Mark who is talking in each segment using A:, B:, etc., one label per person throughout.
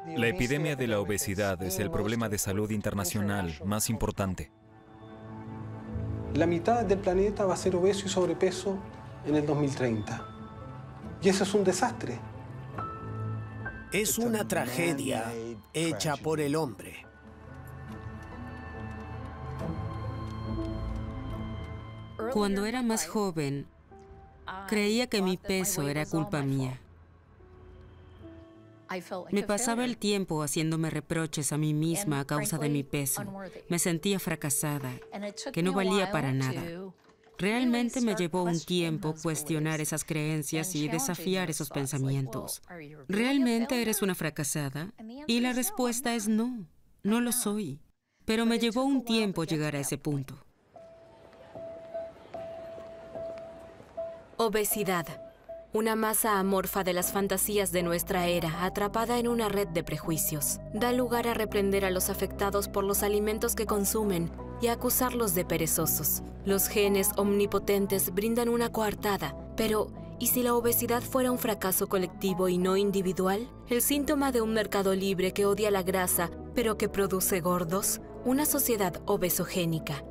A: La epidemia de la obesidad es el problema de salud internacional más importante.
B: La mitad del planeta va a ser obeso y sobrepeso en el 2030. Y eso es un desastre.
C: Es una tragedia hecha por el hombre.
D: Cuando era más joven, creía que mi peso era culpa mía. Me pasaba el tiempo haciéndome reproches a mí misma a causa de mi peso. Me sentía fracasada, que no valía para nada. Realmente me llevó un tiempo cuestionar esas creencias y desafiar esos pensamientos. ¿Realmente eres una fracasada? Y la respuesta es no, no lo soy. Pero me llevó un tiempo llegar a ese punto.
E: Obesidad. Una masa amorfa de las fantasías de nuestra era, atrapada en una red de prejuicios. Da lugar a reprender a los afectados por los alimentos que consumen y a acusarlos de perezosos. Los genes omnipotentes brindan una coartada, pero ¿y si la obesidad fuera un fracaso colectivo y no individual? ¿El síntoma de un mercado libre que odia la grasa, pero que produce gordos? Una sociedad obesogénica.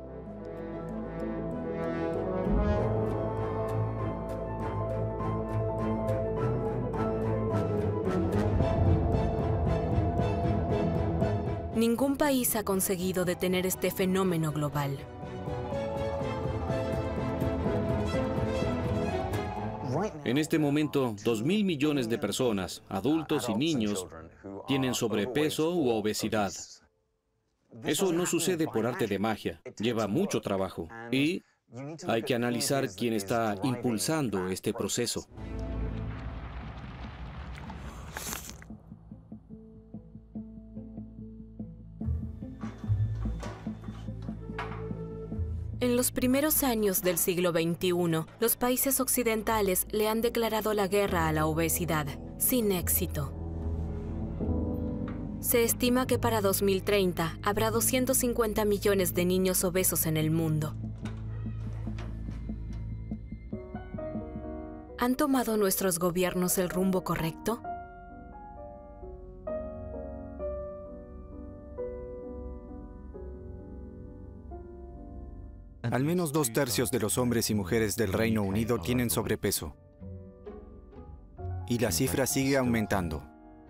E: Ningún país ha conseguido detener este fenómeno global.
F: En este momento, 2.000 millones de personas, adultos y niños, tienen sobrepeso u obesidad. Eso no sucede por arte de magia, lleva mucho trabajo y hay que analizar quién está impulsando este proceso.
E: En los primeros años del siglo XXI, los países occidentales le han declarado la guerra a la obesidad, sin éxito. Se estima que para 2030 habrá 250 millones de niños obesos en el mundo. ¿Han tomado nuestros gobiernos el rumbo correcto?
G: Al menos 2/3 de los hombres y mujeres del Reino Unido tienen sobrepeso. Y la cifra sigue aumentando.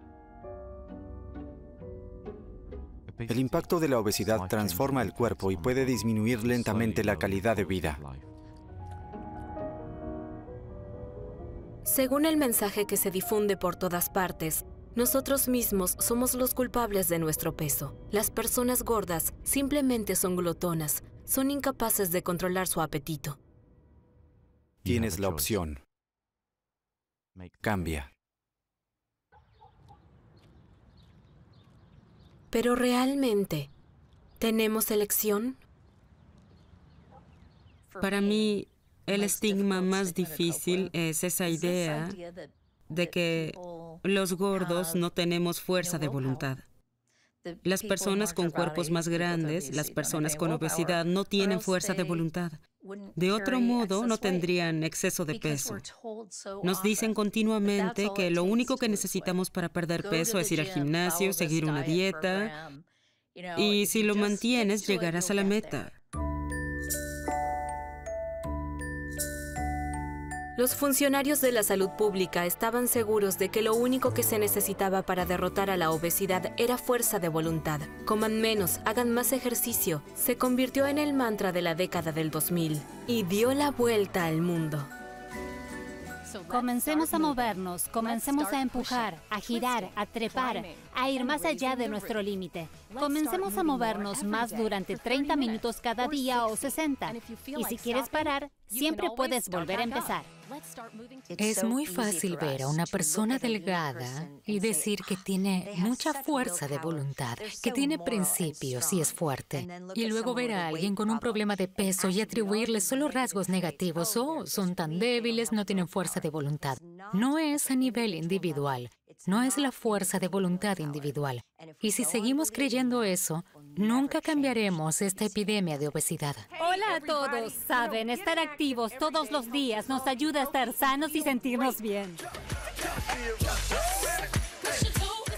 G: El impacto de la obesidad transforma el cuerpo y puede disminuir lentamente la calidad de vida.
E: Según el mensaje que se difunde por todas partes, nosotros mismos somos los culpables de nuestro peso. Las personas gordas simplemente son glotonas, son incapaces de controlar su apetito.
G: Tienes la opción. Cambia.
E: Pero realmente, ¿tenemos elección?
D: Para mí, el estigma más difícil es esa idea de que los gordos no tenemos fuerza de voluntad. Las personas con cuerpos más grandes, las personas con obesidad, no tienen fuerza de voluntad. De otro modo, no tendrían exceso de peso. Nos dicen continuamente que lo único que necesitamos para perder peso es ir al gimnasio, seguir una dieta, y si lo mantienes, llegarás a la meta.
E: Los funcionarios de la salud pública estaban seguros de que lo único que se necesitaba para derrotar a la obesidad era fuerza de voluntad. Coman menos, hagan más ejercicio. Se convirtió en el mantra de la década del 2000 y dio la vuelta al mundo.
H: Comencemos a movernos, comencemos a empujar, a girar, a trepar, a ir más allá de nuestro límite. Comencemos a movernos más durante 30 minutos cada día o 60. Y si quieres parar, siempre puedes volver a empezar.
I: Es muy fácil ver a una persona delgada y decir que tiene mucha fuerza de voluntad, que tiene principios y es fuerte. Y luego ver a alguien con un problema de peso y atribuirle solo rasgos negativos. Oh, son tan débiles, no tienen fuerza de voluntad. No es a nivel individual. No es la fuerza de voluntad individual. Y si seguimos creyendo eso, nunca cambiaremos esta epidemia de obesidad.
H: Hola a todos. Saben, estar activos todos los días nos ayuda a estar sanos y sentirnos bien.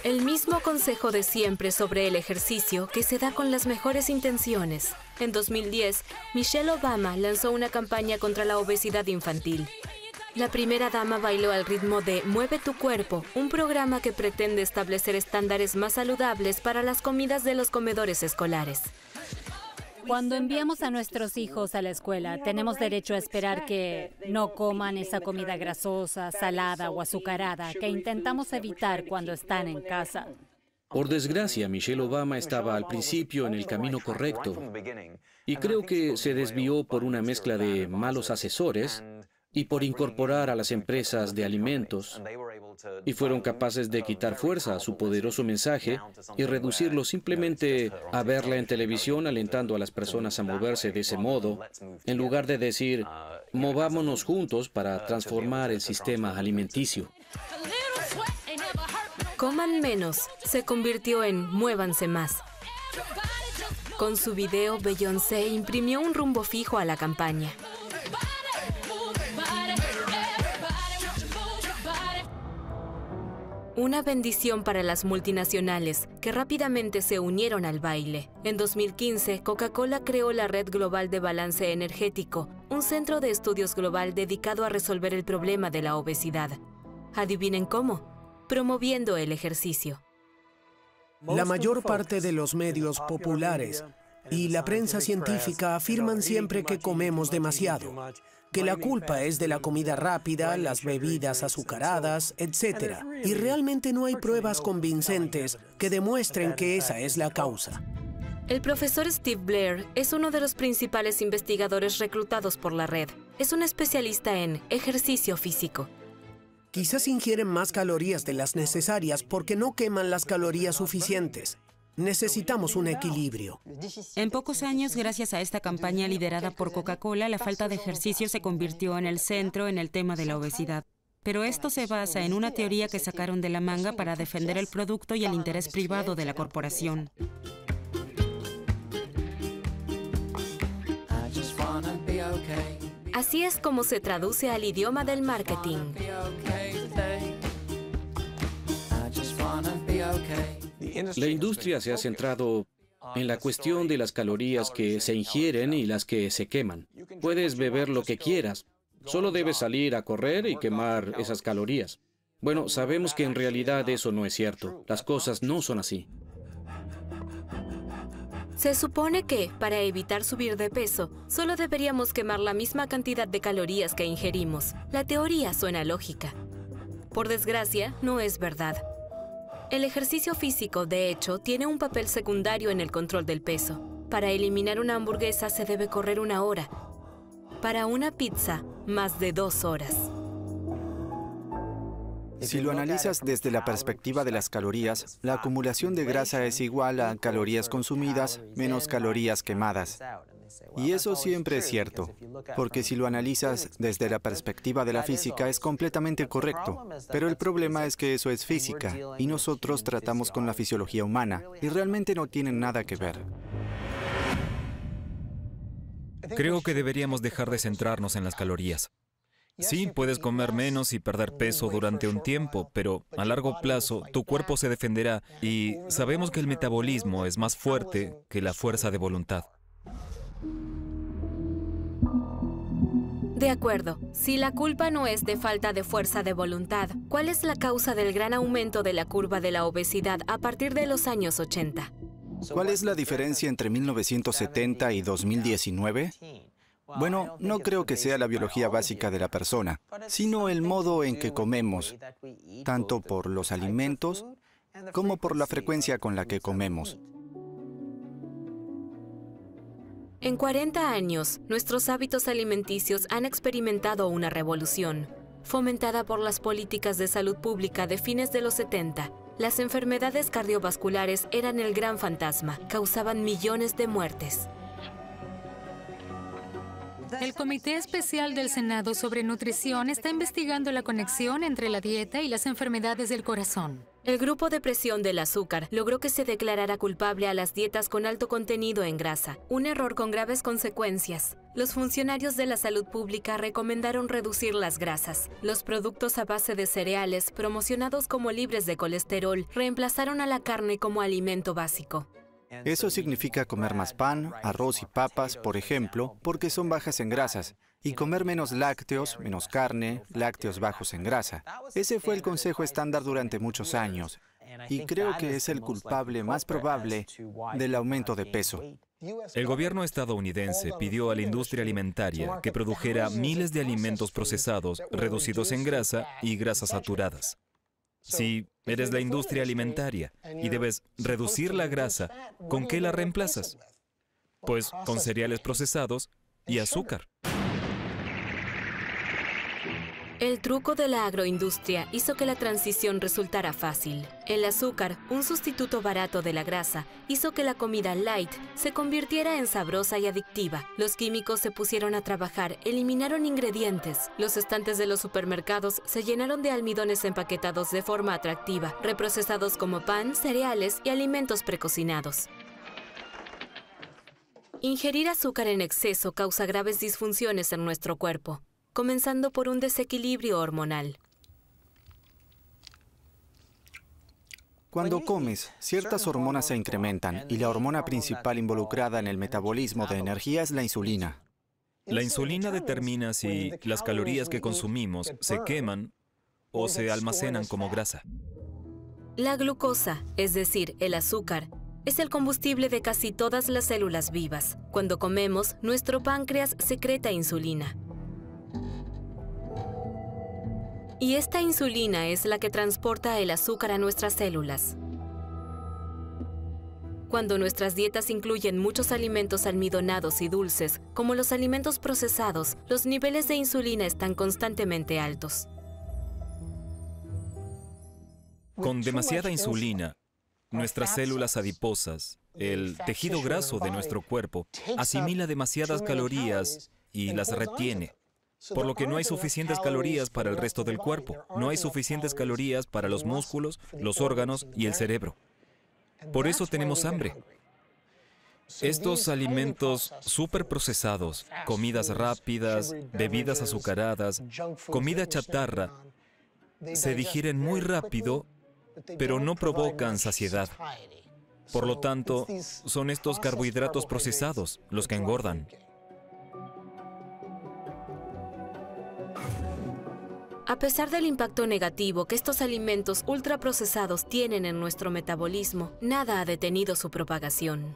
E: El mismo consejo de siempre sobre el ejercicio que se da con las mejores intenciones. En 2010, Michelle Obama lanzó una campaña contra la obesidad infantil. La primera dama bailó al ritmo de Mueve tu cuerpo, un programa que pretende establecer estándares más saludables para las comidas de los comedores escolares.
H: Cuando enviamos a nuestros hijos a la escuela, tenemos derecho a esperar que no coman esa comida grasosa, salada o azucarada que intentamos evitar cuando están en casa.
F: Por desgracia, Michelle Obama estaba al principio en el camino correcto y creo que se desvió por una mezcla de malos asesores y por incorporar a las empresas de alimentos, y fueron capaces de quitar fuerza a su poderoso mensaje y reducirlo simplemente a verla en televisión alentando a las personas a moverse de ese modo, en lugar de decir, movámonos juntos para transformar el sistema alimenticio.
E: Coman menos se convirtió en Muévanse más. Con su video, Beyoncé imprimió un rumbo fijo a la campaña. Una bendición para las multinacionales, que rápidamente se unieron al baile. En 2015, Coca-Cola creó la Red Global de Balance Energético, un centro de estudios global dedicado a resolver el problema de la obesidad. ¿Adivinen cómo? Promoviendo el ejercicio.
C: La mayor parte de los medios populares y la prensa científica afirman siempre que comemos demasiado, que la culpa es de la comida rápida, las bebidas azucaradas, etc. Y realmente no hay pruebas convincentes que demuestren que esa es la causa.
E: El profesor Steve Blair es uno de los principales investigadores reclutados por la red. Es un especialista en ejercicio físico.
C: Quizás ingieren más calorías de las necesarias porque no queman las calorías suficientes. Necesitamos un equilibrio.
D: En pocos años, gracias a esta campaña liderada por Coca-Cola, la falta de ejercicio se convirtió en el centro en el tema de la obesidad. Pero esto se basa en una teoría que sacaron de la manga para defender el producto y el interés privado de la corporación.
E: Así es como se traduce al idioma del marketing.
F: La industria se ha centrado en la cuestión de las calorías que se ingieren y las que se queman. Puedes beber lo que quieras, solo debes salir a correr y quemar esas calorías. Bueno, sabemos que en realidad eso no es cierto. Las cosas no son así.
E: Se supone que, para evitar subir de peso, solo deberíamos quemar la misma cantidad de calorías que ingerimos. La teoría suena lógica. Por desgracia, no es verdad. El ejercicio físico, de hecho, tiene un papel secundario en el control del peso. Para eliminar una hamburguesa se debe correr 1 hora. Para una pizza, más de 2 horas.
G: Si lo analizas desde la perspectiva de las calorías, la acumulación de grasa es igual a calorías consumidas menos calorías quemadas. Y eso siempre es cierto, porque si lo analizas desde la perspectiva de la física es completamente correcto. Pero el problema es que eso es física, y nosotros tratamos con la fisiología humana, y realmente no tienen nada que ver.
A: Creo que deberíamos dejar de centrarnos en las calorías. Sí, puedes comer menos y perder peso durante un tiempo, pero a largo plazo tu cuerpo se defenderá y sabemos que el metabolismo es más fuerte que la fuerza de voluntad.
E: De acuerdo, si la culpa no es de falta de fuerza de voluntad, ¿cuál es la causa del gran aumento de la curva de la obesidad a partir de los años 80?
G: ¿Cuál es la diferencia entre 1970 y 2019? Bueno, no creo que sea la biología básica de la persona, sino el modo en que comemos, tanto por los alimentos como por la frecuencia con la que comemos.
E: En 40 años, nuestros hábitos alimenticios han experimentado una revolución. Fomentada por las políticas de salud pública de fines de los 70, las enfermedades cardiovasculares eran el gran fantasma, causaban millones de muertes.
I: El Comité Especial del Senado sobre Nutrición está investigando la conexión entre la dieta y las enfermedades del corazón.
E: El grupo de presión del azúcar logró que se declarara culpable a las dietas con alto contenido en grasa, un error con graves consecuencias. Los funcionarios de la salud pública recomendaron reducir las grasas. Los productos a base de cereales, promocionados como libres de colesterol, reemplazaron a la carne como alimento básico.
G: Eso significa comer más pan, arroz y papas, por ejemplo, porque son bajas en grasas, y comer menos lácteos, menos carne, lácteos bajos en grasa. Ese fue el consejo estándar durante muchos años, y creo que es el culpable más probable del aumento de peso.
A: El gobierno estadounidense pidió a la industria alimentaria que produjera miles de alimentos procesados, reducidos en grasa y grasas saturadas. Si eres la industria alimentaria y debes reducir la grasa, ¿con qué la reemplazas? Pues con cereales procesados y azúcar.
E: El truco de la agroindustria hizo que la transición resultara fácil. El azúcar, un sustituto barato de la grasa, hizo que la comida light se convirtiera en sabrosa y adictiva. Los químicos se pusieron a trabajar, eliminaron ingredientes. Los estantes de los supermercados se llenaron de almidones empaquetados de forma atractiva, reprocesados como pan, cereales y alimentos precocinados. Ingerir azúcar en exceso causa graves disfunciones en nuestro cuerpo, comenzando por un desequilibrio hormonal.
G: Cuando comes, ciertas hormonas se incrementan y la hormona principal involucrada en el metabolismo de energía es la insulina.
A: La insulina determina si las calorías que consumimos se queman o se almacenan como grasa.
E: La glucosa, es decir, el azúcar, es el combustible de casi todas las células vivas. Cuando comemos, nuestro páncreas secreta insulina. Y esta insulina es la que transporta el azúcar a nuestras células. Cuando nuestras dietas incluyen muchos alimentos almidonados y dulces, como los alimentos procesados, los niveles de insulina están constantemente altos.
A: Con demasiada insulina, nuestras células adiposas, el tejido graso de nuestro cuerpo, asimila demasiadas calorías y las retiene. Por lo que no hay suficientes calorías para el resto del cuerpo. No hay suficientes calorías para los músculos, los órganos y el cerebro. Por eso tenemos hambre. Estos alimentos superprocesados, comidas rápidas, bebidas azucaradas, comida chatarra, se digieren muy rápido, pero no provocan saciedad. Por lo tanto, son estos carbohidratos procesados los que engordan.
E: A pesar del impacto negativo que estos alimentos ultraprocesados tienen en nuestro metabolismo, nada ha detenido su propagación.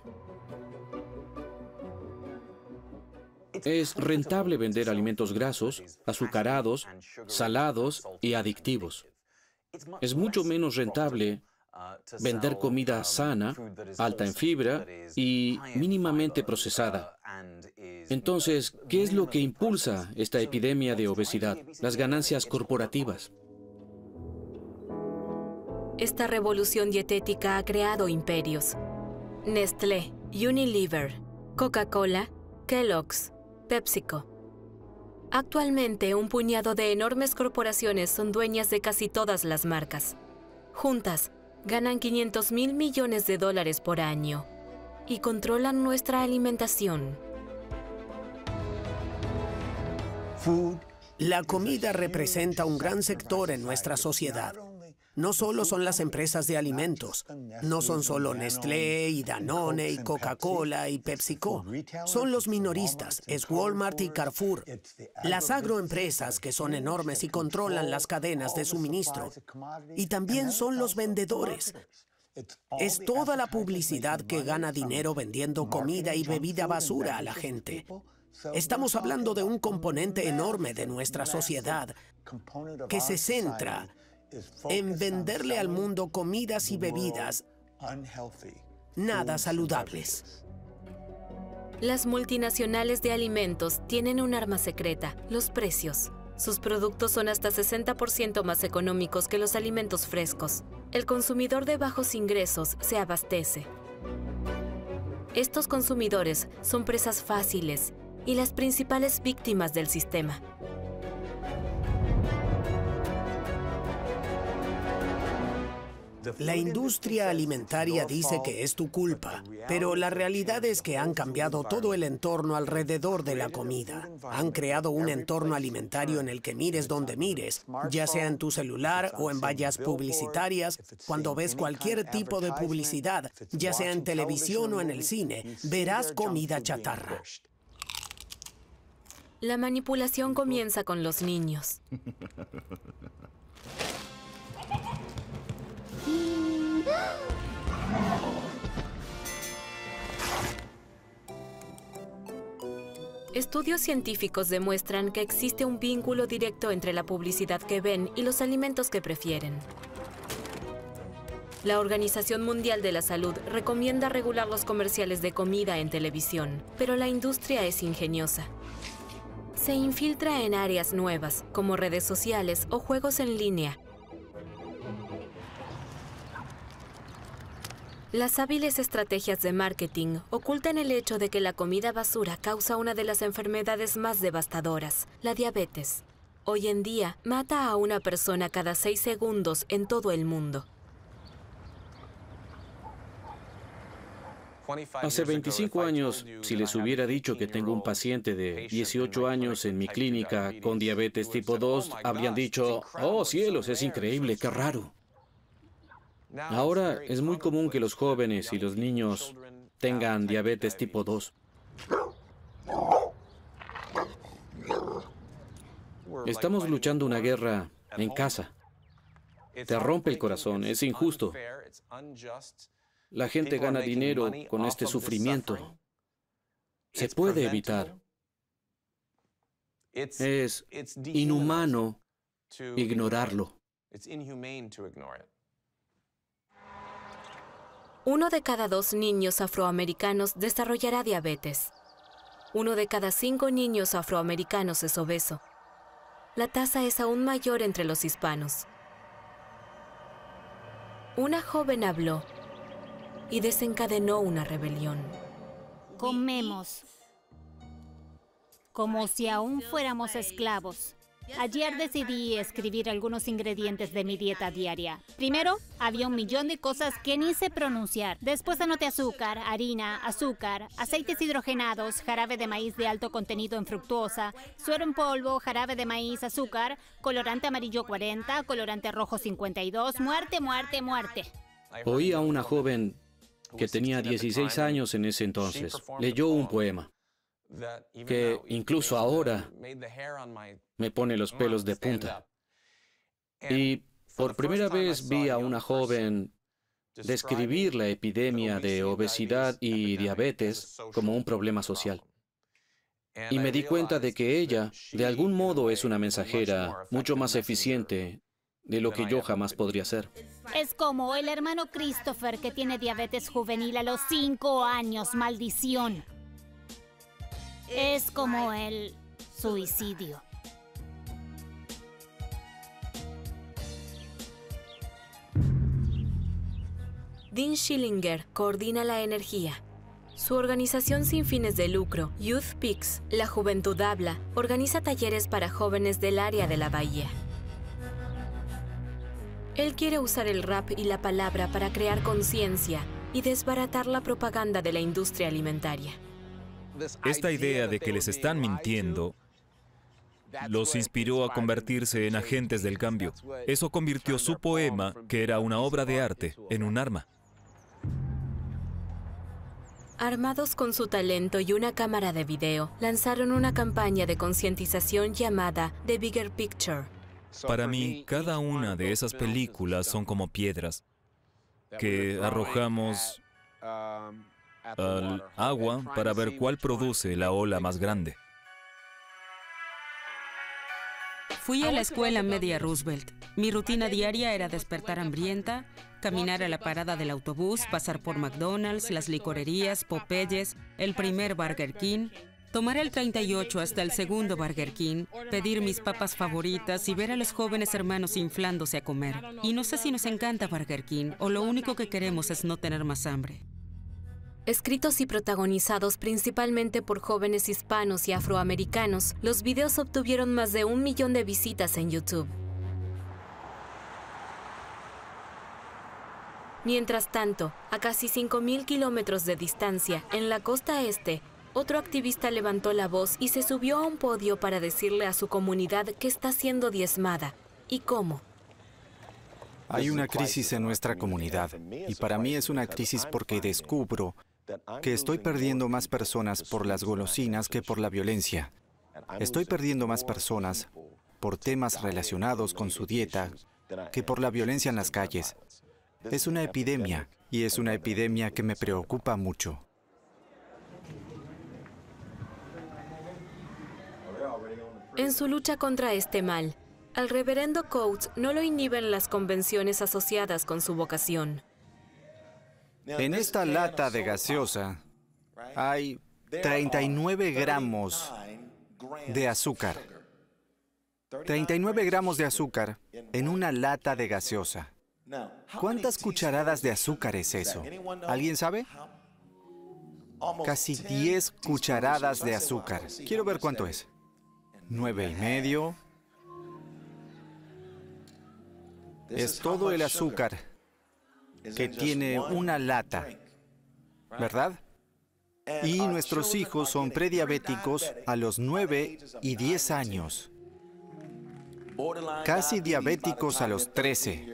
F: Es rentable vender alimentos grasos, azucarados, salados y adictivos. Es mucho menos rentable vender comida sana, alta en fibra y mínimamente procesada. Entonces, ¿qué es lo que impulsa esta epidemia de obesidad? Las ganancias corporativas.
E: Esta revolución dietética ha creado imperios. Nestlé, Unilever, Coca-Cola, Kellogg's, PepsiCo. Actualmente, un puñado de enormes corporaciones son dueñas de casi todas las marcas. Juntas, ganan $500.000 millones por año y controlan nuestra alimentación.
C: La comida representa un gran sector en nuestra sociedad. No solo son las empresas de alimentos, no son solo Nestlé y Danone y Coca-Cola y PepsiCo. Son los minoristas, es Walmart y Carrefour. Las agroempresas que son enormes y controlan las cadenas de suministro. Y también son los vendedores. Es toda la publicidad que gana dinero vendiendo comida y bebida basura a la gente. Estamos hablando de un componente enorme de nuestra sociedad que se centra en venderle al mundo comidas y bebidas nada saludables.
E: Las multinacionales de alimentos tienen un arma secreta, los precios. Sus productos son hasta 60% más económicos que los alimentos frescos. El consumidor de bajos ingresos se abastece. Estos consumidores son presas fáciles y las principales víctimas del sistema.
C: La industria alimentaria dice que es tu culpa, pero la realidad es que han cambiado todo el entorno alrededor de la comida. Han creado un entorno alimentario en el que mires donde mires, ya sea en tu celular o en vallas publicitarias. Cuando ves cualquier tipo de publicidad, ya sea en televisión o en el cine, verás comida chatarra.
E: La manipulación comienza con los niños. Estudios científicos demuestran que existe un vínculo directo entre la publicidad que ven y los alimentos que prefieren. La Organización Mundial de la Salud recomienda regular los comerciales de comida en televisión, pero la industria es ingeniosa. Se infiltra en áreas nuevas, como redes sociales o juegos en línea. Las hábiles estrategias de marketing ocultan el hecho de que la comida basura causa una de las enfermedades más devastadoras, la diabetes. Hoy en día, mata a una persona cada 6 segundos en todo el mundo.
F: Hace 25 años, si les hubiera dicho que tengo un paciente de 18 años en mi clínica con diabetes tipo 2, habrían dicho, «Oh, cielos, es increíble, qué raro». Ahora es muy común que los jóvenes y los niños tengan diabetes tipo 2. Estamos luchando una guerra en casa. Te rompe el corazón, es injusto. La gente gana dinero con este sufrimiento. Se puede evitar. Es inhumano ignorarlo.
E: Uno de cada 2 niños afroamericanos desarrollará diabetes. 1 de cada 5 niños afroamericanos es obeso. La tasa es aún mayor entre los hispanos. Una joven habló y desencadenó una rebelión.
H: Comemos como si aún fuéramos esclavos. Ayer decidí escribir algunos ingredientes de mi dieta diaria. Primero, había 1 millón de cosas que ni sé pronunciar. Después anoté azúcar, harina, azúcar, aceites hidrogenados, jarabe de maíz de alto contenido en fructosa, suero en polvo, jarabe de maíz, azúcar, colorante amarillo 40, colorante rojo 52, muerte, muerte, muerte.
F: Oí a una joven que tenía 16 años en ese entonces. Leyó un poema que incluso ahora me pone los pelos de punta. Y por primera vez vi a una joven describir la epidemia de obesidad y diabetes como un problema social. Y me di cuenta de que ella, de algún modo, es una mensajera mucho más eficiente de lo que yo jamás podría ser.
H: Es como el hermano Christopher que tiene diabetes juvenil a los 5 años, maldición. Es como el suicidio.
E: Dean Schillinger coordina la energía. Su organización sin fines de lucro, Youth Peaks, La Juventud Habla, organiza talleres para jóvenes del área de la Bahía. Él quiere usar el rap y la palabra para crear conciencia y desbaratar la propaganda de la industria alimentaria.
A: Esta idea de que les están mintiendo los inspiró a convertirse en agentes del cambio. Eso convirtió su poema, que era una obra de arte, en un arma.
E: Armados con su talento y una cámara de video, lanzaron una campaña de concientización llamada The Bigger Picture.
A: Para mí, cada una de esas películas son como piedras que arrojamos al agua para ver cuál produce la ola más grande.
D: Fui a la escuela media Roosevelt. Mi rutina diaria era despertar hambrienta, caminar a la parada del autobús, pasar por McDonald's, las licorerías, Popeyes, el primer Burger King, tomar el 38 hasta el segundo Burger King, pedir mis papas favoritas y ver a los jóvenes hermanos inflándose a comer. Y no sé si nos encanta Burger King o lo único que queremos es no tener más hambre.
E: Escritos y protagonizados principalmente por jóvenes hispanos y afroamericanos, los videos obtuvieron más de 1 millón de visitas en YouTube. Mientras tanto, a casi 5.000 kilómetros de distancia, en la costa este, otro activista levantó la voz y se subió a un podio para decirle a su comunidad que está siendo diezmada. ¿Y cómo?
G: Hay una crisis en nuestra comunidad, y para mí es una crisis porque descubro que estoy perdiendo más personas por las golosinas que por la violencia. Estoy perdiendo más personas por temas relacionados con su dieta que por la violencia en las calles. Es una epidemia, y es una epidemia que me preocupa mucho.
E: En su lucha contra este mal, al reverendo Coates no lo inhiben las convenciones asociadas con su vocación.
G: En esta lata de gaseosa hay 39 gramos de azúcar. 39 gramos de azúcar en una lata de gaseosa. ¿Cuántas cucharadas de azúcar es eso? ¿Alguien sabe? Casi 10 cucharadas de azúcar. Quiero ver cuánto es. 9,5. Es todo el azúcar que tiene una lata, ¿verdad? Y nuestros hijos son prediabéticos a los 9 y 10 años. Casi diabéticos a los 13.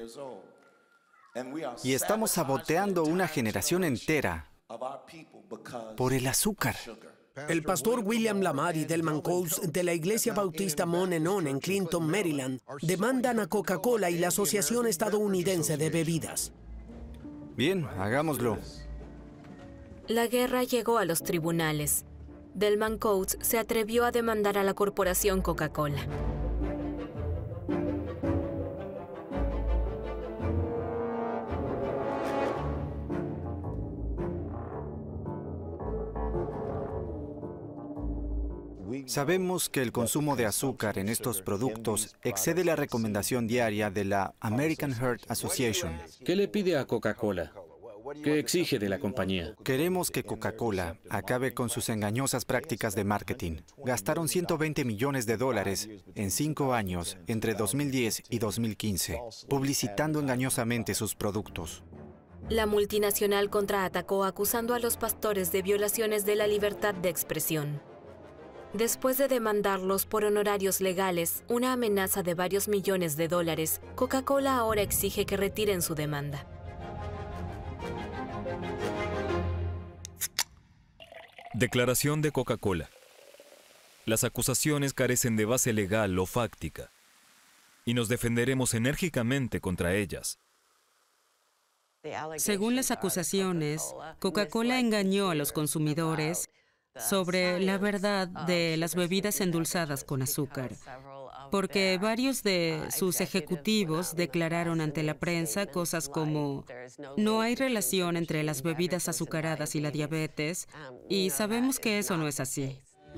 G: Y estamos saboteando una generación entera por el azúcar.
C: El pastor William Lamar y Delman Coates de la Iglesia Bautista Monenon en Clinton, Maryland, demandan a Coca-Cola y la Asociación Estadounidense de Bebidas.
G: Bien, hagámoslo.
E: La guerra llegó a los tribunales. Delman Coates se atrevió a demandar a la corporación Coca-Cola.
G: Sabemos que el consumo de azúcar en estos productos excede la recomendación diaria de la American Heart Association.
F: ¿Qué le pide a Coca-Cola? ¿Qué exige de la compañía?
G: Queremos que Coca-Cola acabe con sus engañosas prácticas de marketing. Gastaron $120 millones en 5 años, entre 2010 y 2015, publicitando engañosamente sus productos.
E: La multinacional contraatacó acusando a los pastores de violaciones de la libertad de expresión. Después de demandarlos por honorarios legales, una amenaza de varios millones de dólares, Coca-Cola ahora exige que retiren su demanda.
A: Declaración de Coca-Cola. Las acusaciones carecen de base legal o fáctica, y nos defenderemos enérgicamente contra ellas.
D: Según las acusaciones, Coca-Cola engañó a los consumidores sobre la verdad de las bebidas endulzadas con azúcar, porque varios de sus ejecutivos declararon ante la prensa cosas como: no hay relación entre las bebidas azucaradas y la diabetes, y sabemos que eso no es así.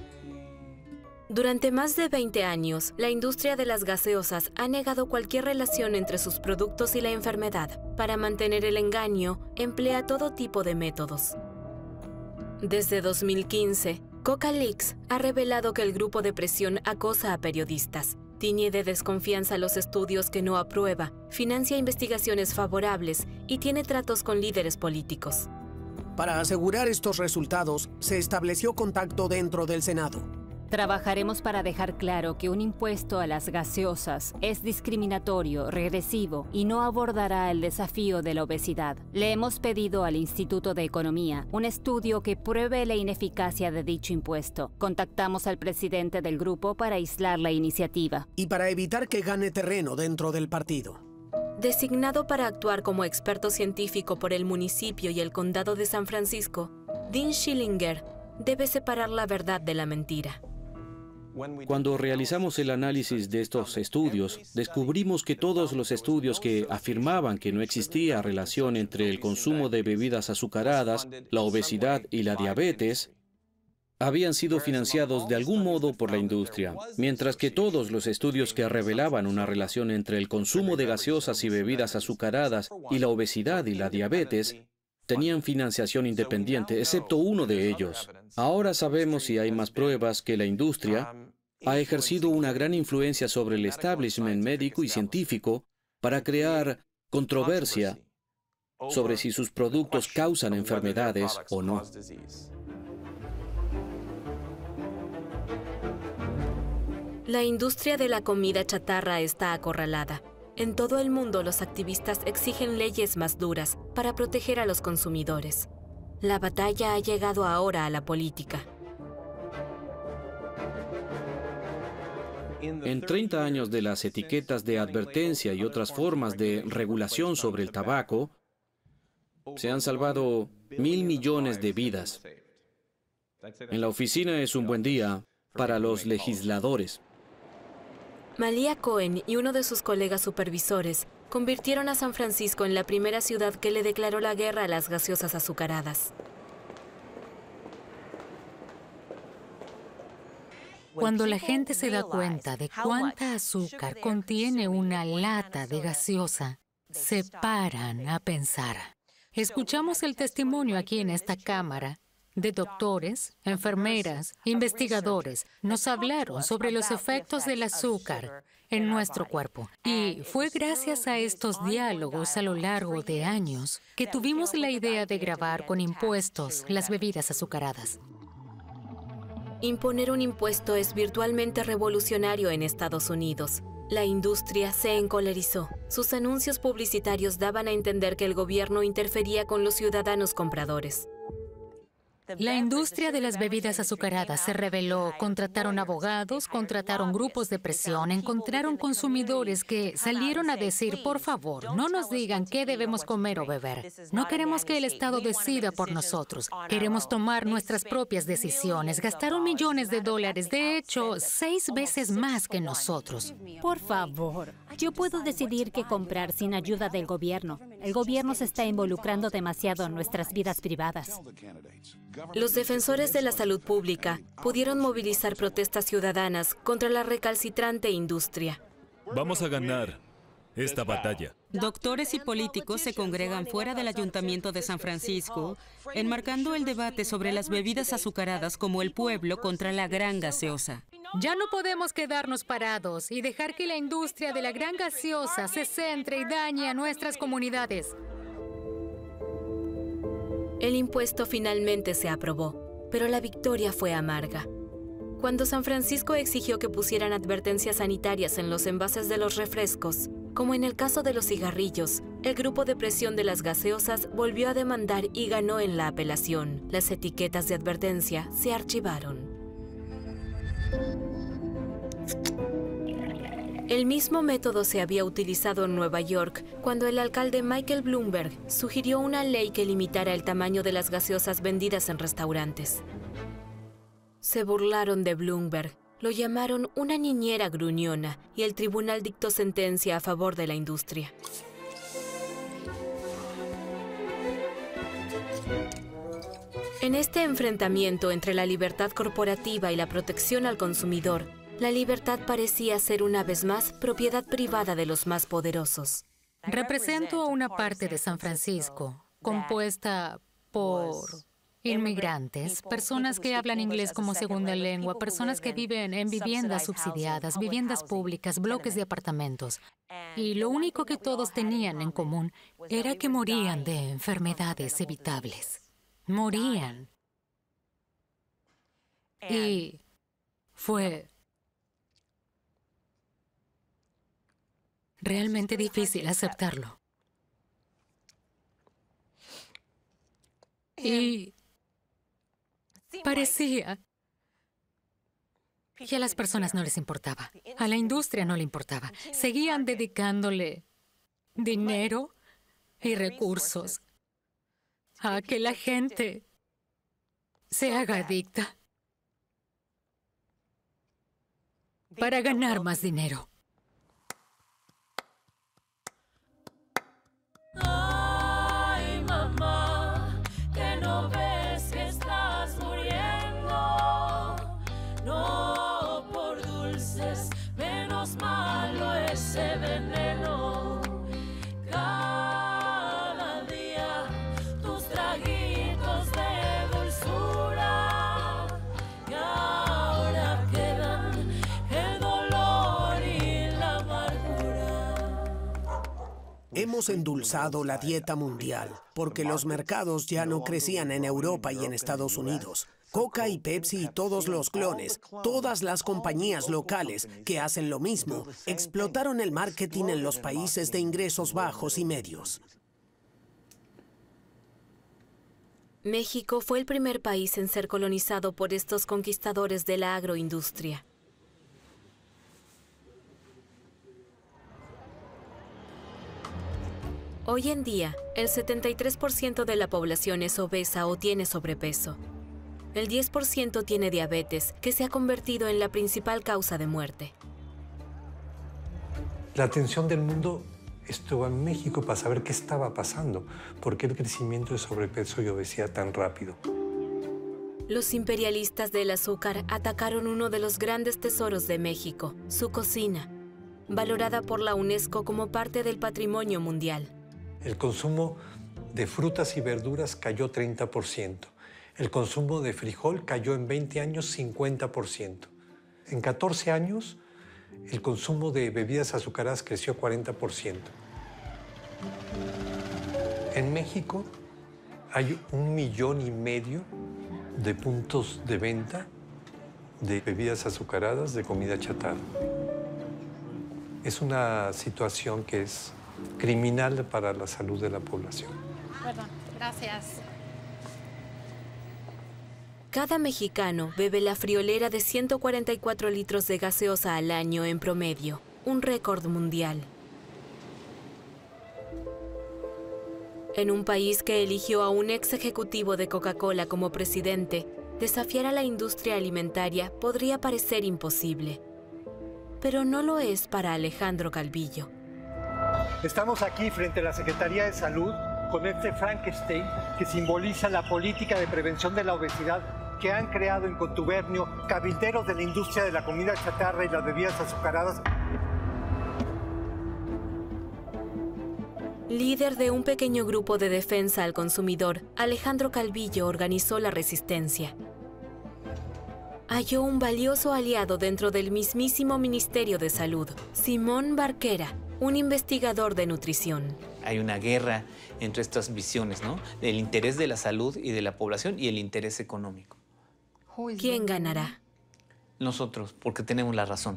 E: Durante más de 20 años, la industria de las gaseosas ha negado cualquier relación entre sus productos y la enfermedad. Para mantener el engaño, emplea todo tipo de métodos. Desde 2015, Coca-Leaks ha revelado que el grupo de presión acosa a periodistas, tiñe de desconfianza los estudios que no aprueba, financia investigaciones favorables y tiene tratos con líderes políticos.
C: Para asegurar estos resultados, se estableció contacto dentro del Senado.
H: Trabajaremos para dejar claro que un impuesto a las gaseosas es discriminatorio, regresivo y no abordará el desafío de la obesidad. Le hemos pedido al Instituto de Economía un estudio que pruebe la ineficacia de dicho impuesto. Contactamos al presidente del grupo para aislar la iniciativa.
C: Y para evitar que gane terreno dentro del partido.
E: Designado para actuar como experto científico por el municipio y el condado de San Francisco, Dean Schillinger debe separar la verdad de la mentira.
F: Cuando realizamos el análisis de estos estudios, descubrimos que todos los estudios que afirmaban que no existía relación entre el consumo de bebidas azucaradas, la obesidad y la diabetes, habían sido financiados de algún modo por la industria, mientras que todos los estudios que revelaban una relación entre el consumo de gaseosas y bebidas azucaradas y la obesidad y la diabetes tenían financiación independiente, excepto uno de ellos. Ahora sabemos, y hay más pruebas, que la industria ha ejercido una gran influencia sobre el establishment médico y científico para crear controversia sobre si sus productos causan enfermedades o no.
E: La industria de la comida chatarra está acorralada. En todo el mundo, los activistas exigen leyes más duras para proteger a los consumidores. La batalla ha llegado ahora a la política.
F: En 30 años de las etiquetas de advertencia y otras formas de regulación sobre el tabaco, se han salvado 1.000 millones de vidas. En la oficina es un buen día para los legisladores.
E: Malia Cohen y uno de sus colegas supervisores convirtieron a San Francisco en la primera ciudad que le declaró la guerra a las gaseosas azucaradas.
I: Cuando la gente se da cuenta de cuánta azúcar contiene una lata de gaseosa, se paran a pensar. Escuchamos el testimonio aquí en esta cámara de doctores, enfermeras, investigadores. Nos hablaron sobre los efectos del azúcar en nuestro cuerpo. Y fue gracias a estos diálogos a lo largo de años que tuvimos la idea de grabar con impuestos las bebidas azucaradas.
E: Imponer un impuesto es virtualmente revolucionario en Estados Unidos. La industria se encolerizó. Sus anuncios publicitarios daban a entender que el gobierno interfería con los ciudadanos compradores.
I: La industria de las bebidas azucaradas se rebeló, contrataron abogados, contrataron grupos de presión, encontraron consumidores que salieron a decir, por favor, no nos digan qué debemos comer o beber. No queremos que el Estado decida por nosotros. Queremos tomar nuestras propias decisiones. Gastaron millones de dólares, de hecho, 6 veces más que nosotros.
H: Por favor, yo puedo decidir qué comprar sin ayuda del gobierno. El gobierno se está involucrando demasiado en nuestras vidas privadas.
E: Los defensores de la salud pública pudieron movilizar protestas ciudadanas contra la recalcitrante industria.
A: Vamos a ganar esta batalla.
D: Doctores y políticos se congregan fuera del Ayuntamiento de San Francisco, enmarcando el debate sobre las bebidas azucaradas como el pueblo contra la gran gaseosa.
I: Ya no podemos quedarnos parados y dejar que la industria de la gran gaseosa se centre y dañe a nuestras comunidades.
E: El impuesto finalmente se aprobó, pero la victoria fue amarga. Cuando San Francisco exigió que pusieran advertencias sanitarias en los envases de los refrescos, como en el caso de los cigarrillos, el grupo de presión de las gaseosas volvió a demandar y ganó en la apelación. Las etiquetas de advertencia se archivaron. El mismo método se había utilizado en Nueva York cuando el alcalde Michael Bloomberg sugirió una ley que limitara el tamaño de las gaseosas vendidas en restaurantes. Se burlaron de Bloomberg, lo llamaron una niñera gruñona y el tribunal dictó sentencia a favor de la industria. En este enfrentamiento entre la libertad corporativa y la protección al consumidor, la libertad parecía ser una vez más propiedad privada de los más poderosos.
I: Represento a una parte de San Francisco, compuesta por inmigrantes, personas que hablan inglés como segunda lengua, personas que viven en viviendas subsidiadas, viviendas públicas, bloques de apartamentos. Y lo único que todos tenían en común era que morían de enfermedades evitables. Morían. Y fue realmente difícil aceptarlo. Y parecía que a las personas no les importaba, a la industria no le importaba. Seguían dedicándole dinero y recursos a que la gente se haga adicta para ganar más dinero.
J: Ay, mamá, que no ves que estás muriendo. No por dulces, menos malo ese veneno. Cada día tus traguitos de dulzura y ahora quedan el dolor y
C: hemos endulzado la dieta mundial porque los mercados ya no crecían en Europa y en Estados Unidos. Coca y Pepsi y todos los clones, todas las compañías locales que hacen lo mismo, explotaron el marketing en los países de ingresos bajos y medios.
E: México fue el primer país en ser colonizado por estos conquistadores de la agroindustria. Hoy en día, el 73% de la población es obesa o tiene sobrepeso. El 10% tiene diabetes, que se ha convertido en la principal causa de muerte.
B: La atención del mundo estuvo en México para saber qué estaba pasando, por qué el crecimiento de sobrepeso y obesidad tan rápido.
E: Los imperialistas del azúcar atacaron uno de los grandes tesoros de México, su cocina, valorada por la UNESCO como parte del patrimonio mundial.
B: El consumo de frutas y verduras cayó 30%. El consumo de frijol cayó en 20 años 50%. En 14 años, el consumo de bebidas azucaradas creció 40%. En México hay 1,5 millones de puntos de venta de bebidas azucaradas, de comida chatarra. Es una situación que es criminal para la salud de la población.
H: Perdón, gracias.
E: Cada mexicano bebe la friolera de 144 litros de gaseosa al año en promedio, un récord mundial. En un país que eligió a un ex ejecutivo de Coca-Cola como presidente, desafiar a la industria alimentaria podría parecer imposible. Pero no lo es para Alejandro Calvillo.
K: Estamos aquí frente a la Secretaría de Salud con este Frankenstein que simboliza la política de prevención de la obesidad que han creado en contubernio cabilderos de la industria de la comida chatarra y las bebidas azucaradas.
E: Líder de un pequeño grupo de defensa al consumidor, Alejandro Calvillo organizó la resistencia. Halló un valioso aliado dentro del mismísimo Ministerio de Salud, Simón Barquera, un investigador de nutrición.
L: Hay una guerra entre estas visiones, ¿no? El interés de la salud y de la población y el interés económico.
E: ¿Quién ganará?
L: Nosotros, porque tenemos la razón.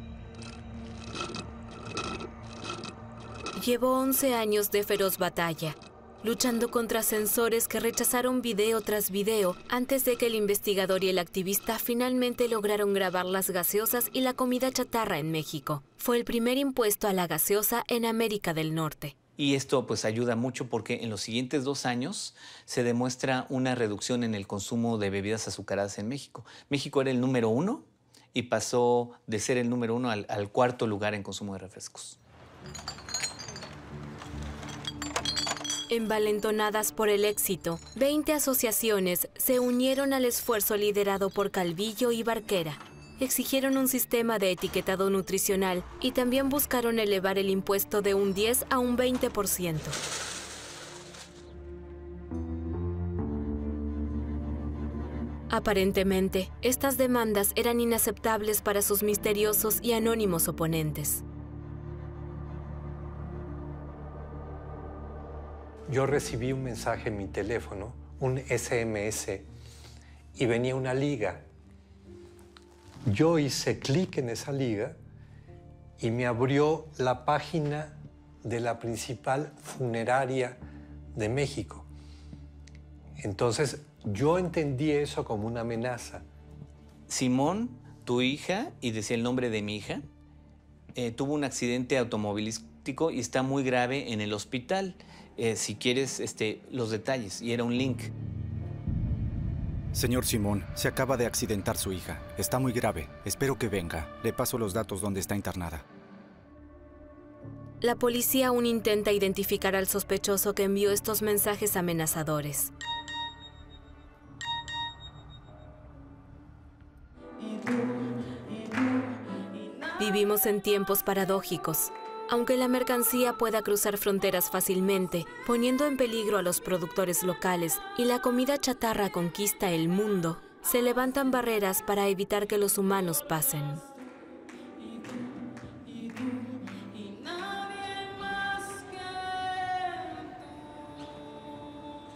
E: Llevó 11 años de feroz batalla, luchando contra censores que rechazaron video tras video antes de que el investigador y el activista finalmente lograron grabar las gaseosas y la comida chatarra en México. Fue el primer impuesto a la gaseosa en América del Norte.
L: Y esto pues ayuda mucho porque en los siguientes 2 años se demuestra una reducción en el consumo de bebidas azucaradas en México. México era el número 1 y pasó de ser el número 1 al 4º lugar en consumo de refrescos.
E: Envalentonadas por el éxito, 20 asociaciones se unieron al esfuerzo liderado por Calvillo y Barquera. Exigieron un sistema de etiquetado nutricional y también buscaron elevar el impuesto de un 10 a un 20%. Aparentemente, estas demandas eran inaceptables para sus misteriosos y anónimos oponentes.
B: Yo recibí un mensaje en mi teléfono, un SMS, y venía una liga. Yo hice clic en esa liga y me abrió la página de la principal funeraria de México. Entonces, yo entendí eso como una amenaza.
L: Simón, tu hija, y decía el nombre de mi hija, tuvo un accidente automovilístico y está muy grave en el hospital. Si quieres los detalles, y era un link.
G: Señor Simón, se acaba de accidentar su hija. Está muy grave. Espero que venga. Le paso los datos donde está internada.
E: La policía aún intenta identificar al sospechoso que envió estos mensajes amenazadores. Vivimos en tiempos paradójicos. Aunque la mercancía pueda cruzar fronteras fácilmente, poniendo en peligro a los productores locales y la comida chatarra conquista el mundo, se levantan barreras para evitar que los humanos pasen.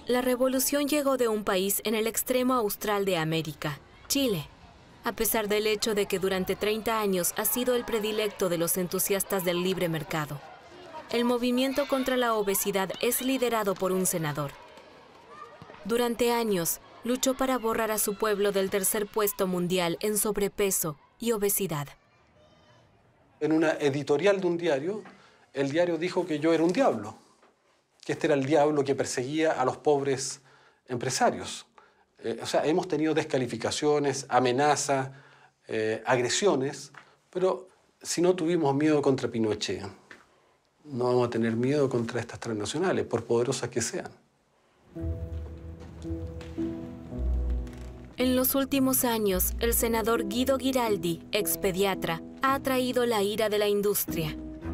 E: La revolución llegó de un país en el extremo austral de América, Chile, a pesar del hecho de que durante 30 años ha sido el predilecto de los entusiastas del libre mercado. El movimiento contra la obesidad es liderado por un senador. Durante años, luchó para borrar a su pueblo del tercer puesto mundial en sobrepeso y obesidad.
M: En una editorial de un diario, el diario dijo que yo era un diablo, que este era el diablo que perseguía a los pobres empresarios. O sea, hemos tenido descalificaciones, amenazas, agresiones, pero si no tuvimos miedo contra Pinochet, no vamos a tener miedo contra estas transnacionales, por poderosas que sean.
E: En los últimos años, el senador Guido Giraldi, expediatra, ha atraído la ira de la industria.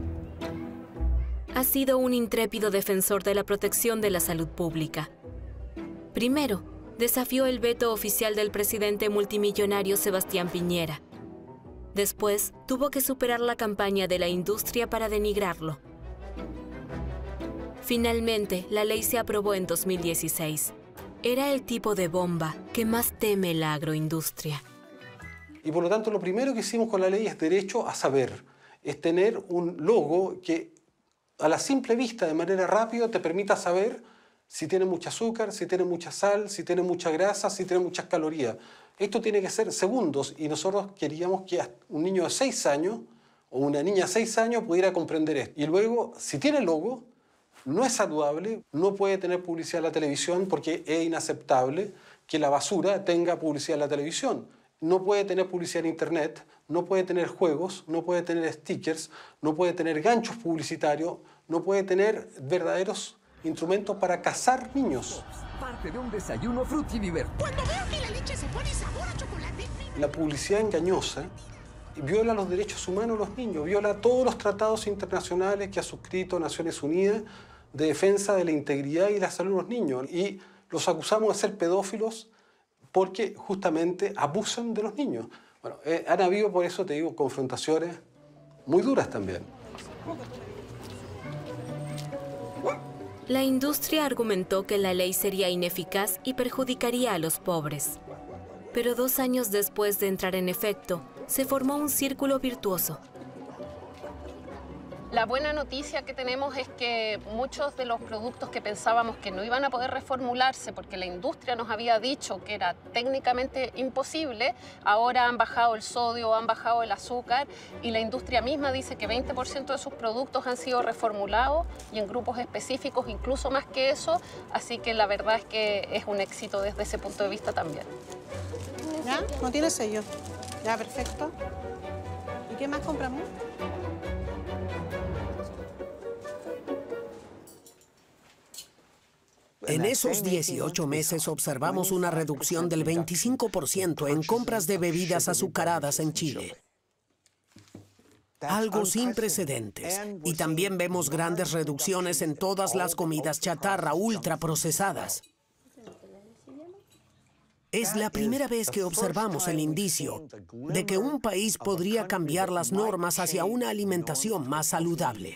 E: Ha sido un intrépido defensor de la protección de la salud pública. Primero, desafió el veto oficial del presidente multimillonario Sebastián Piñera. Después, tuvo que superar la campaña de la industria para denigrarlo. Finalmente, la ley se aprobó en 2016. Era el tipo de bomba que más teme la agroindustria.
M: Y por lo tanto, lo primero que hicimos con la ley es derecho a saber. Es tener un logo que a la simple vista, de manera rápida, te permita saber si tiene mucho azúcar, si tiene mucha sal, si tiene mucha grasa, si tiene muchas calorías. Esto tiene que ser segundos y nosotros queríamos que un niño de 6 años o una niña de 6 años pudiera comprender esto. Y luego, si tiene logo, no es saludable, no puede tener publicidad en la televisión porque es inaceptable que la basura tenga publicidad en la televisión. No puede tener publicidad en internet, no puede tener juegos, no puede tener stickers, no puede tener ganchos publicitarios, no puede tener verdaderos instrumentos para cazar niños.
N: Parte de un desayuno frutidiver.
O: Cuando veo que la leche se pone sabor a chocolate.
M: La publicidad engañosa viola los derechos humanos de los niños, viola todos los tratados internacionales que ha suscrito Naciones Unidas de defensa de la integridad y la salud de los niños. Y los acusamos de ser pedófilos porque justamente abusan de los niños. Bueno, han habido, por eso te digo, confrontaciones muy duras también.
E: La industria argumentó que la ley sería ineficaz y perjudicaría a los pobres. Pero 2 años después de entrar en efecto, se formó un círculo virtuoso.
P: La buena noticia que tenemos es que muchos de los productos que pensábamos que no iban a poder reformularse porque la industria nos había dicho que era técnicamente imposible, ahora han bajado el sodio, han bajado el azúcar y la industria misma dice que 20% de sus productos han sido reformulados y en grupos específicos incluso más que eso, así que la verdad es que es un éxito desde ese punto de vista también.
Q: ¿Ya? ¿No tiene sello? Ya, perfecto. ¿Y qué más compramos?
C: En esos 18 meses observamos una reducción del 25% en compras de bebidas azucaradas en Chile. Algo sin precedentes. Y también vemos grandes reducciones en todas las comidas chatarra ultraprocesadas. Es la primera vez que observamos el indicio de que un país podría cambiar las normas hacia una alimentación más saludable.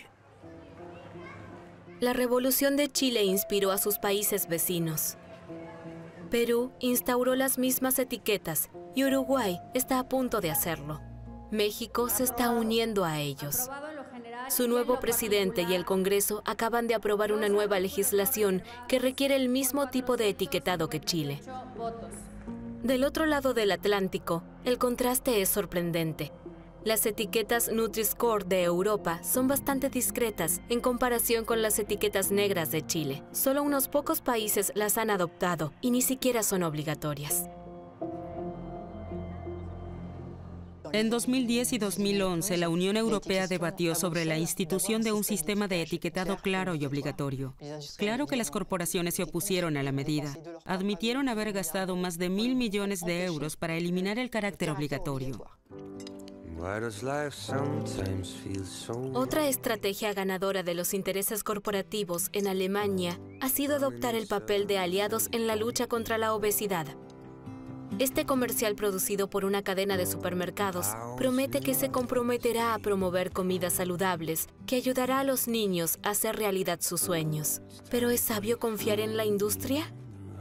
E: La Revolución de Chile inspiró a sus países vecinos. Perú instauró las mismas etiquetas y Uruguay está a punto de hacerlo. México se está uniendo a ellos. Su nuevo presidente y el Congreso acaban de aprobar una nueva legislación que requiere el mismo tipo de etiquetado que Chile. Del otro lado del Atlántico, el contraste es sorprendente. Las etiquetas Nutri-Score de Europa son bastante discretas en comparación con las etiquetas negras de Chile. Solo unos pocos países las han adoptado y ni siquiera son obligatorias.
D: En 2010 y 2011, la Unión Europea debatió sobre la institución de un sistema de etiquetado claro y obligatorio. Claro que las corporaciones se opusieron a la medida. Admitieron haber gastado más de 1.000 millones de euros para eliminar el carácter obligatorio.
E: Otra estrategia ganadora de los intereses corporativos en Alemania ha sido adoptar el papel de aliados en la lucha contra la obesidad. Este comercial producido por una cadena de supermercados promete que se comprometerá a promover comidas saludables que ayudará a los niños a hacer realidad sus sueños. ¿Pero es sabio confiar en la industria?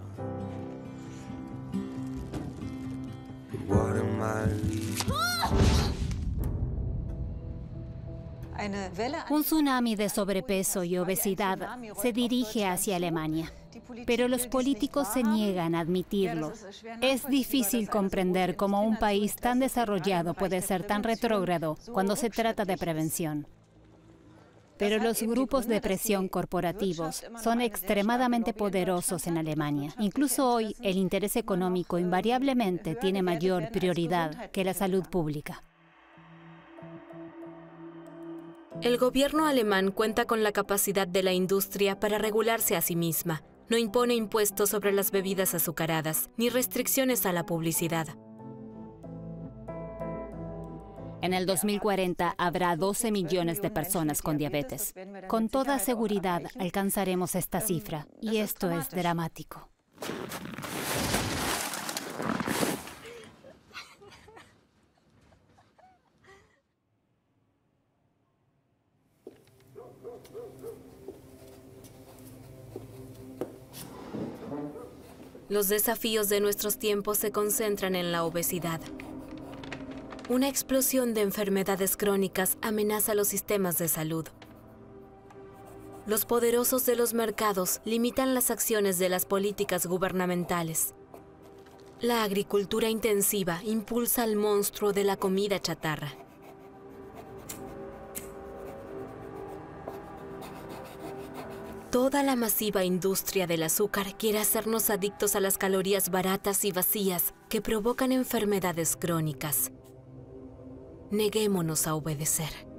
H: Un tsunami de sobrepeso y obesidad se dirige hacia Alemania, pero los políticos se niegan a admitirlo. Es difícil comprender cómo un país tan desarrollado puede ser tan retrógrado cuando se trata de prevención. Pero los grupos de presión corporativos son extremadamente poderosos en Alemania. Incluso hoy, el interés económico invariablemente tiene mayor prioridad que la salud pública.
E: El gobierno alemán cuenta con la capacidad de la industria para regularse a sí misma. No impone impuestos sobre las bebidas azucaradas, ni restricciones a la publicidad.
H: En el 2040 habrá 12 millones de personas con diabetes. Con toda seguridad alcanzaremos esta cifra, y esto es dramático.
E: Los desafíos de nuestros tiempos se concentran en la obesidad. Una explosión de enfermedades crónicas amenaza los sistemas de salud. Los poderosos de los mercados limitan las acciones de las políticas gubernamentales. La agricultura intensiva impulsa al monstruo de la comida chatarra. Toda la masiva industria del azúcar quiere hacernos adictos a las calorías baratas y vacías que provocan enfermedades crónicas. Neguémonos a obedecer.